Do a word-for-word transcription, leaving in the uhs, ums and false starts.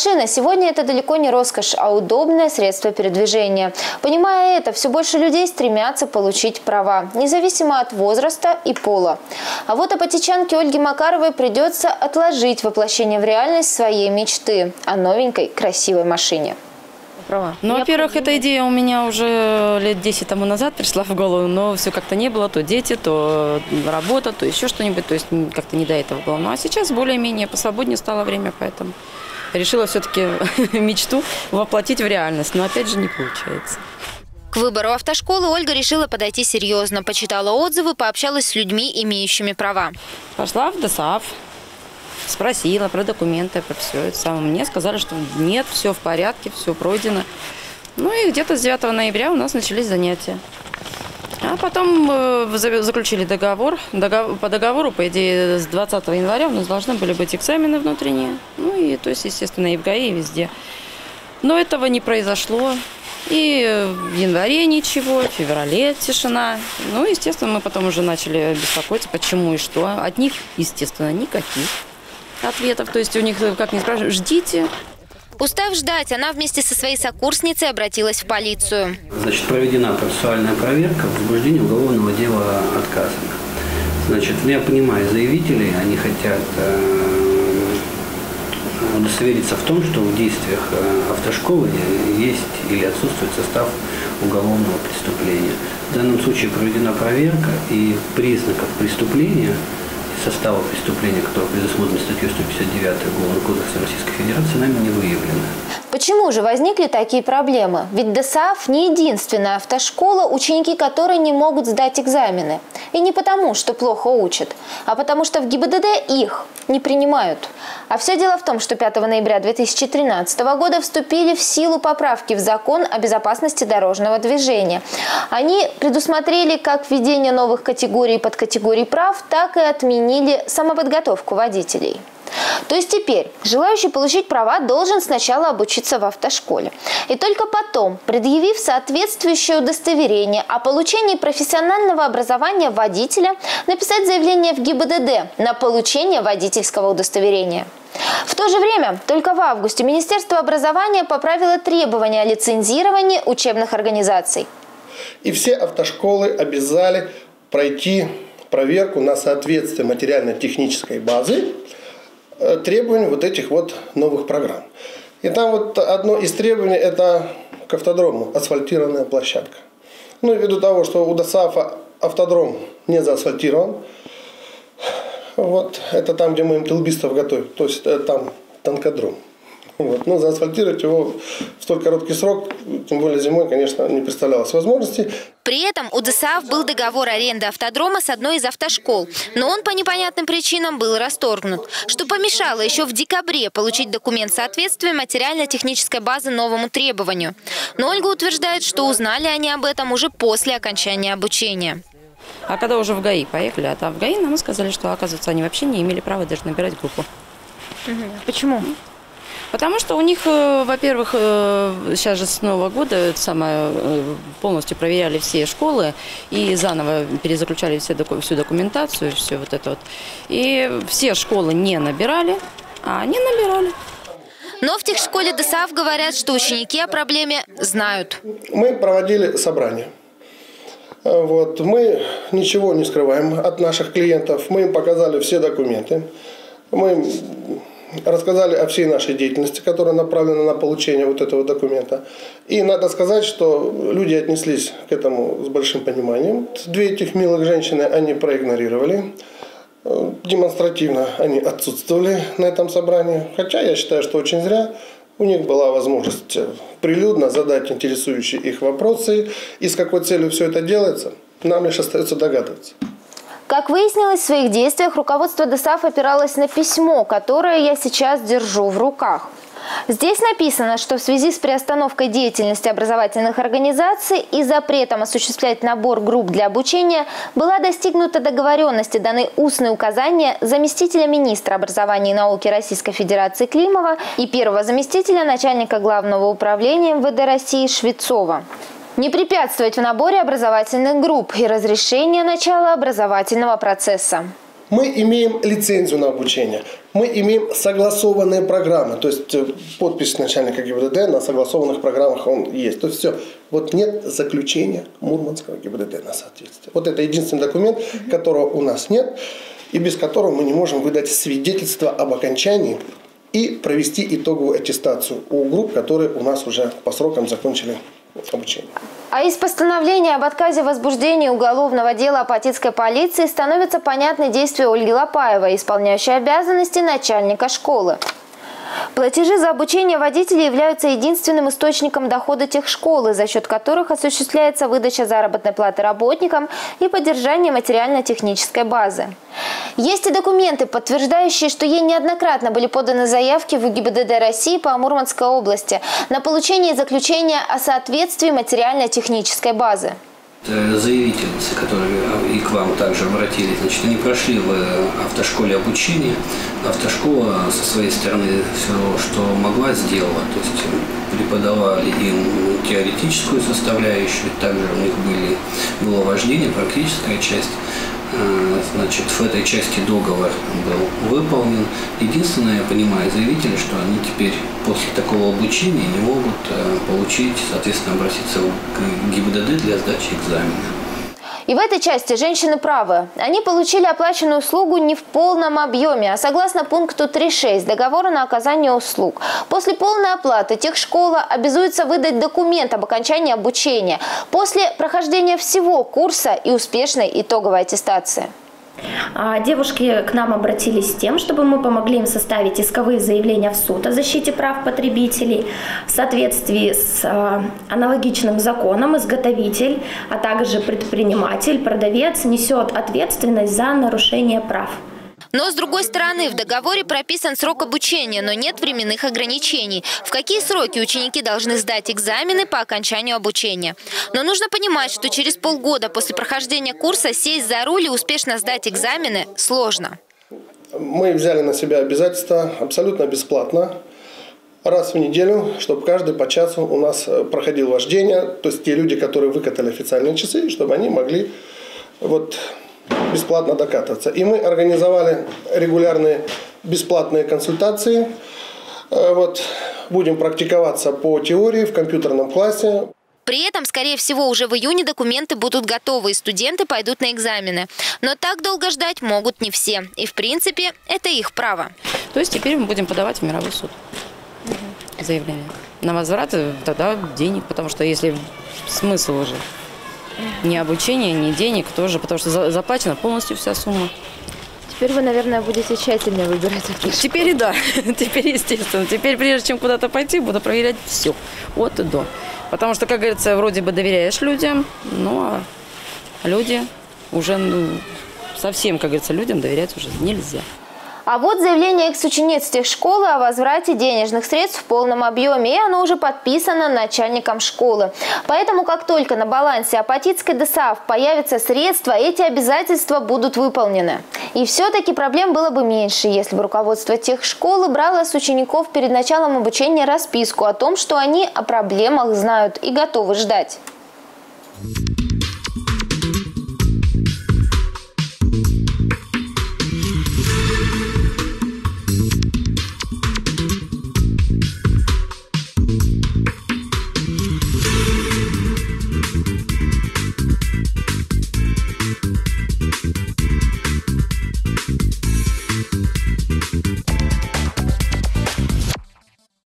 Машина сегодня это далеко не роскошь, а удобное средство передвижения. Понимая это, все больше людей стремятся получить права, независимо от возраста и пола. А вот апатичанке Ольге Макаровой придется отложить воплощение в реальность своей мечты о новенькой красивой машине. Права. Ну, во-первых, эта идея у меня уже лет десять тому назад пришла в голову, но все как-то не было. То дети, то работа, то еще что-нибудь. То есть как-то не до этого было. Ну, а сейчас более-менее посвободнее стало время, поэтому решила все-таки мечту воплотить в реальность. Но опять же не получается. К выбору автошколы Ольга решила подойти серьезно. Почитала отзывы, пообщалась с людьми, имеющими права. Пошла в ДОСААФ. Спросила про документы, про все это самое. Мне сказали, что нет, все в порядке, все пройдено. Ну и где-то с девятого ноября у нас начались занятия. А потом э, заключили договор. договор. По договору, по идее, с двадцатого января у нас должны были быть экзамены внутренние. Ну и, то есть, естественно, и в ГАИ, и везде. Но этого не произошло. И в январе ничего, в феврале тишина. Ну, естественно, мы потом уже начали беспокоиться, почему и что. От них, естественно, никаких ответов. То есть у них, как ни спрашивают, ждите. Устав ждать, она вместе со своей сокурсницей обратилась в полицию. Значит, проведена процессуальная проверка, возбуждение уголовного дела отказано. Значит, я понимаю заявителей, они хотят э, удостовериться в том, что в действиях автошколы есть или отсутствует состав уголовного преступления. В данном случае проведена проверка, и признаков преступления, состава преступления, которое предусмотрено статьей сто пятьдесят девятой Уголовного кодекса Российской Федерации, нами не выявлено. Почему же возникли такие проблемы? Ведь ДОСААФ не единственная автошкола, ученики которой не могут сдать экзамены. И не потому, что плохо учат, а потому что в ГИБДД их не принимают. А все дело в том, что пятого ноября две тысячи тринадцатого года вступили в силу поправки в Закон о безопасности дорожного движения. Они предусмотрели как введение новых категорий и подкатегорий прав, так и отменили самоподготовку водителей. То есть теперь желающий получить права должен сначала обучиться в автошколе. И только потом, предъявив соответствующее удостоверение о получении профессионального образования водителя, написать заявление в ГИБДД на получение водительского удостоверения. В то же время, только в августе Министерство образования поправило требования о лицензировании учебных организаций. И все автошколы обязали пройти проверку на соответствие материально-технической базы требований вот этих вот новых программ. И там вот одно из требований – это к автодрому асфальтированная площадка. Ну, ввиду того, что у ДОСААФа автодром не заасфальтирован, вот, это там, где мы им тылбистов готовим, то есть там танкодром. Вот. Но заасфальтировать его в столь короткий срок, тем более зимой, конечно, не представлялось возможности. При этом у ДОСААФ был договор аренды автодрома с одной из автошкол, но он по непонятным причинам был расторгнут, что помешало еще в декабре получить документ соответствия материально-технической базы новому требованию. Но Ольга утверждает, что узнали они об этом уже после окончания обучения. А когда уже в ГАИ поехали, а там в ГАИ нам сказали, что, оказывается, они вообще не имели права даже набирать группу. Угу. Почему? Потому что у них, во-первых, сейчас же с Нового года это самое, полностью проверяли все школы и заново перезаключали все, всю документацию, все вот это вот. И все школы не набирали, а они набирали. Но в техшколе ДОСААФ говорят, что ученики о проблеме знают. Мы проводили собрание. Вот. Мы ничего не скрываем от наших клиентов. Мы им показали все документы. Мы рассказали о всей нашей деятельности, которая направлена на получение вот этого документа. И надо сказать, что люди отнеслись к этому с большим пониманием. Две этих милых женщины они проигнорировали. Демонстративно они отсутствовали на этом собрании. Хотя я считаю, что очень зря. У них была возможность прилюдно задать интересующие их вопросы. И с какой целью все это делается, нам лишь остается догадываться. Как выяснилось, в своих действиях руководство ДОСААФ опиралось на письмо, которое я сейчас держу в руках. Здесь написано, что в связи с приостановкой деятельности образовательных организаций и запретом осуществлять набор групп для обучения была достигнута договоренность и даны устные указания заместителя министра образования и науки Российской Федерации Климова и первого заместителя начальника Главного управления эм вэ дэ России Швецова. Не препятствовать в наборе образовательных групп и разрешение начала образовательного процесса. Мы имеем лицензию на обучение. Мы имеем согласованные программы, то есть подпись начальника ГИБДД на согласованных программах он есть. То есть все. Вот нет заключения Мурманского ГИБДД на соответствие. Вот это единственный документ, которого у нас нет, и без которого мы не можем выдать свидетельство об окончании и провести итоговую аттестацию у групп, которые у нас уже по срокам закончили обучение. А из постановления об отказе в возбуждении уголовного дела Апатитской полиции становятся понятны действия Ольги Лопаевой, исполняющей обязанности начальника школы. Платежи за обучение водителей являются единственным источником дохода техшколы, за счет которых осуществляется выдача заработной платы работникам и поддержание материально-технической базы. Есть и документы, подтверждающие, что ей неоднократно были поданы заявки в ГИБДД России по Мурманской области на получение заключения о соответствии материально-технической базы. Заявительницы, которые и к вам также обратились, значит, они прошли в автошколе обучение. Автошкола со своей стороны все, что могла, сделала. То есть преподавали им теоретическую составляющую, также у них были, было вождение, практическая часть. Значит, в этой части договор был выполнен. Единственное, я понимаю заявители, что они теперь после такого обучения не могут получить, соответственно, обратиться к ГИБДД для сдачи экзамена. И в этой части женщины правы. Они получили оплаченную услугу не в полном объеме, а согласно пункту три шесть договора на оказание услуг. После полной оплаты техшкола обязуется выдать документ об окончании обучения после прохождения всего курса и успешной итоговой аттестации. Девушки к нам обратились с тем, чтобы мы помогли им составить исковые заявления в суд о защите прав потребителей. В соответствии с аналогичным законом изготовитель, а также предприниматель, продавец несет ответственность за нарушение прав. Но, с другой стороны, в договоре прописан срок обучения, но нет временных ограничений. В какие сроки ученики должны сдать экзамены по окончанию обучения. Но нужно понимать, что через полгода после прохождения курса сесть за руль и успешно сдать экзамены сложно. Мы взяли на себя обязательство абсолютно бесплатно. Раз в неделю, чтобы каждый по часу у нас проходил вождение. То есть те люди, которые выкатали официальные часы, чтобы они могли вот бесплатно докатываться. И мы организовали регулярные бесплатные консультации. Вот, будем практиковаться по теории в компьютерном классе. При этом, скорее всего, уже в июне документы будут готовы, и студенты пойдут на экзамены. Но так долго ждать могут не все. И, в принципе, это их право. То есть теперь мы будем подавать в мировой суд угу. заявление на возврат тогда денег, потому что если смысл уже ни обучения, ни денег тоже, потому что заплачена полностью вся сумма. Теперь вы, наверное, будете тщательнее выбирать. Теперь и да, теперь естественно. Теперь, прежде чем куда-то пойти, буду проверять все, от и до. Потому что, как говорится, вроде бы доверяешь людям, но люди уже ну, совсем, как говорится, людям доверять уже нельзя. А вот заявление экс-учениц техшколы о возврате денежных средств в полном объеме, и оно уже подписано начальником школы. Поэтому, как только на балансе Апатитской ДСАФ появятся средства, эти обязательства будут выполнены. И все-таки проблем было бы меньше, если бы руководство техшколы брало с учеников перед началом обучения расписку о том, что они о проблемах знают и готовы ждать.